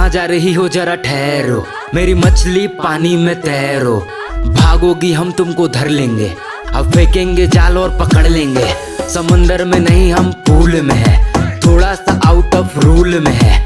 कहाँ जा रही हो जरा ठहरो, मेरी मछली पानी में तैरो। भागोगी हम तुमको धर लेंगे, अब फेंकेंगे जाल और पकड़ लेंगे। समंदर में नहीं हम पूल में है, थोड़ा सा आउट ऑफ रूल में है।